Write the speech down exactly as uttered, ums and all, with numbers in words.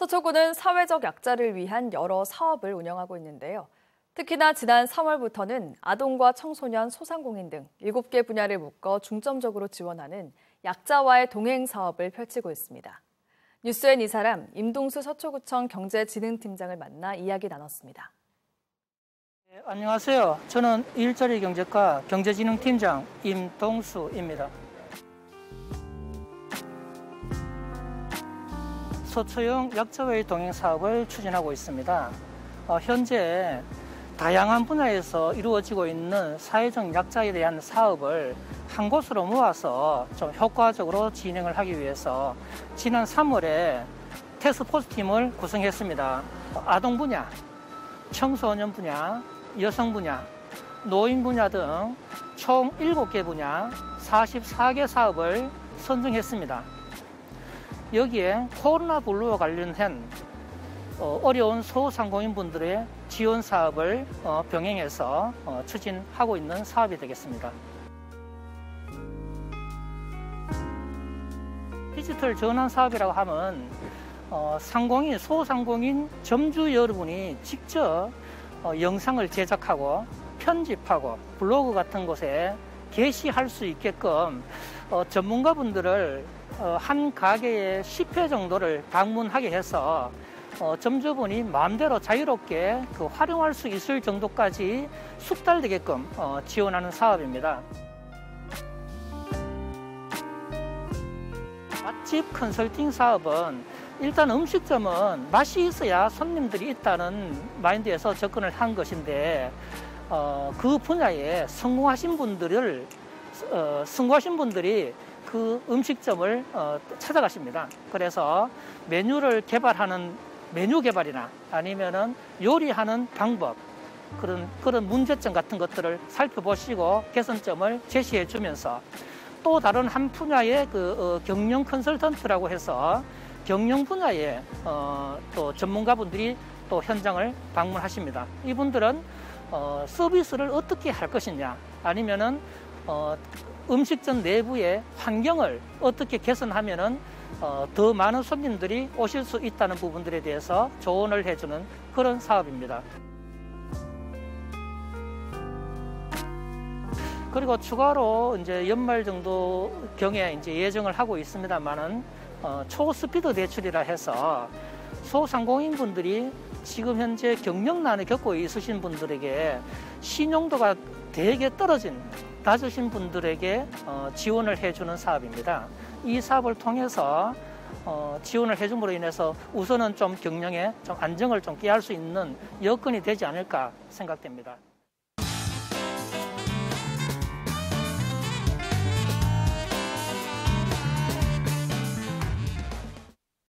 서초구는 사회적 약자를 위한 여러 사업을 운영하고 있는데요. 특히나 지난 삼월부터는 아동과 청소년, 소상공인 등 일곱 개 분야를 묶어 중점적으로 지원하는 약자와의 동행 사업을 펼치고 있습니다. 뉴스엔 이 사람 임동수 서초구청 경제진흥팀장을 만나 이야기 나눴습니다. 네, 안녕하세요. 저는 일자리 경제과 경제진흥팀장 임동수입니다. 서초형 약자와의 동행 사업을 추진하고 있습니다. 어, 현재 다양한 분야에서 이루어지고 있는 사회적 약자에 대한 사업을 한 곳으로 모아서 좀 효과적으로 진행을 하기 위해서 지난 삼월에 태스크포스 팀을 구성했습니다. 아동 분야, 청소년 분야, 여성 분야, 노인 분야 등 총 일곱 개 분야 사십사 개 사업을 선정했습니다. 여기에 코로나 블루와 관련한 어려운 소상공인 분들의 지원 사업을 병행해서 추진하고 있는 사업이 되겠습니다. 디지털 전환 사업이라고 하면 상공인, 소상공인 점주 여러분이 직접 영상을 제작하고 편집하고 블로그 같은 곳에 게시할 수 있게끔 전문가분들을 한 가게에 십 회 정도를 방문하게 해서 어, 점주분이 마음대로 자유롭게 그 활용할 수 있을 정도까지 숙달되게끔 어, 지원하는 사업입니다. 맛집 컨설팅 사업은 일단 음식점은 맛이 있어야 손님들이 있다는 마인드에서 접근을 한 것인데 어, 그 분야에 성공하신 분들을 어, 성공하신 분들이 그 음식점을 어, 찾아가십니다. 그래서 메뉴를 개발하는 메뉴 개발이나 아니면은 요리하는 방법, 그런 그런 문제점 같은 것들을 살펴보시고 개선점을 제시해 주면서 또 다른 한 분야의 그 어, 경영 컨설턴트라고 해서 경영 분야의 어, 또 전문가분들이 또 현장을 방문하십니다. 이분들은 어, 서비스를 어떻게 할 것이냐, 아니면은 어, 음식점 내부의 환경을 어떻게 개선하면은 어, 더 많은 손님들이 오실 수 있다는 부분들에 대해서 조언을 해주는 그런 사업입니다. 그리고 추가로 이제 연말 정도 경에 이제 예정을 하고 있습니다만은 어, 초스피드 대출이라 해서 소상공인 분들이 지금 현재 경영난을 겪고 있으신 분들에게 신용도가 되게 떨어진 낮으신 분들에게 어, 지원을 해주는 사업입니다. 이 사업을 통해서 어, 지원을 해줌으로 인해서 우선은 좀 경영에 좀 안정을 좀 꾀할 수 있는 여건이 되지 않을까 생각됩니다.